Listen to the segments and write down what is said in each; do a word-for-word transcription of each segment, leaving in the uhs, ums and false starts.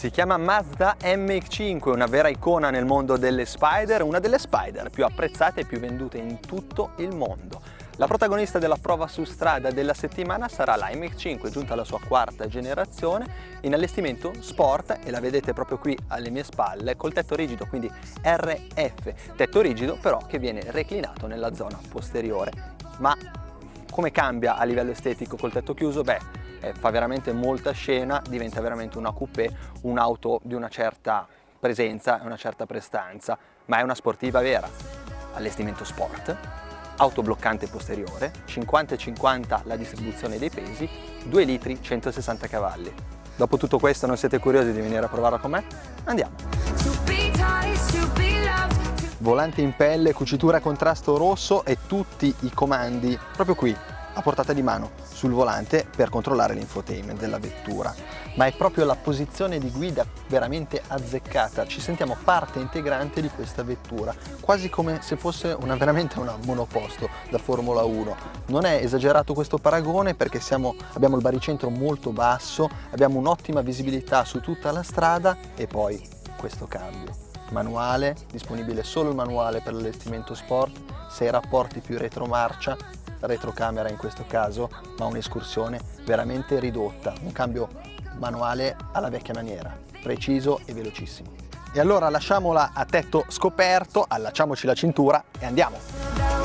Si chiama Mazda M X cinque, una vera icona nel mondo delle Spider, una delle Spider più apprezzate e più vendute in tutto il mondo. La protagonista della prova su strada della settimana sarà la M X cinque, giunta alla sua quarta generazione, in allestimento sport, e la vedete proprio qui alle mie spalle, col tetto rigido, quindi R F, tetto rigido però che viene reclinato nella zona posteriore. Ma come cambia a livello estetico col tetto chiuso? Beh, eh, fa veramente molta scena, diventa veramente una coupé, un'auto di una certa presenza e una certa prestanza, ma è una sportiva vera. Allestimento sport, autobloccante posteriore, cinquanta e cinquanta la distribuzione dei pesi, due litri, centosessanta cavalli. Dopo tutto questo non siete curiosi di venire a provarla con me? Andiamo! Volante in pelle, cucitura a contrasto rosso e tutti i comandi proprio qui, a portata di mano, sul volante per controllare l'infotainment della vettura. Ma è proprio la posizione di guida veramente azzeccata, ci sentiamo parte integrante di questa vettura, quasi come se fosse una, veramente una monoposto da Formula uno. Non è esagerato questo paragone perché siamo, abbiamo il baricentro molto basso, abbiamo un'ottima visibilità su tutta la strada e poi questo cambio. Manuale, disponibile solo il manuale per l'allestimento sport, sei rapporti più retromarcia, retrocamera in questo caso, ma un'escursione veramente ridotta, un cambio manuale alla vecchia maniera, preciso e velocissimo. E allora lasciamola a tetto scoperto, allacciamoci la cintura e andiamo!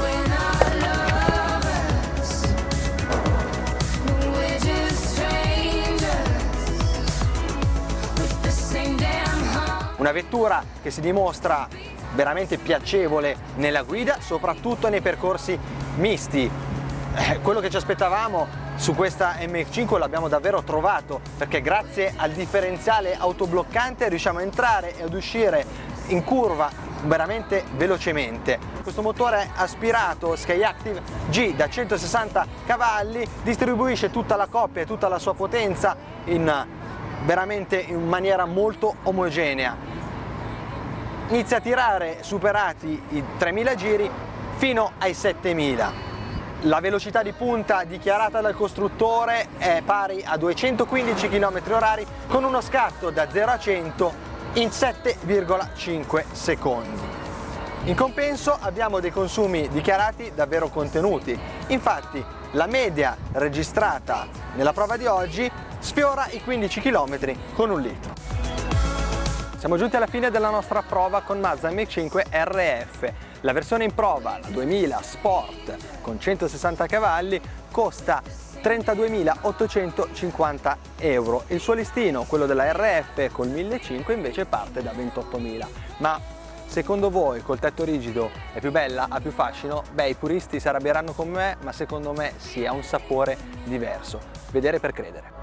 Una vettura che si dimostra veramente piacevole nella guida, soprattutto nei percorsi misti. Eh, quello che ci aspettavamo su questa M X cinque l'abbiamo davvero trovato, perché grazie al differenziale autobloccante riusciamo a entrare e ad uscire in curva veramente velocemente. Questo motore aspirato Skyactiv G da centosessanta cavalli distribuisce tutta la coppia e tutta la sua potenza in veramente in maniera molto omogenea. Inizia a tirare superati i tremila giri fino ai settemila. La velocità di punta dichiarata dal costruttore è pari a duecentoquindici chilometri orari con uno scatto da zero a cento in sette virgola cinque secondi. In compenso abbiamo dei consumi dichiarati davvero contenuti. Infatti la media registrata nella prova di oggi sfiora i quindici chilometri con un litro. Siamo giunti alla fine della nostra prova con Mazda M X cinque R F. La versione in prova, la duemila Sport con centosessanta cavalli, costa trentaduemilaottocentocinquanta euro. Il suo listino, quello della R F col millecinquecento, invece parte da ventottomila. Ma secondo voi col tetto rigido è più bella, ha più fascino? Beh, i puristi si arrabbieranno con me, ma secondo me sì, ha un sapore diverso. Vedere per credere.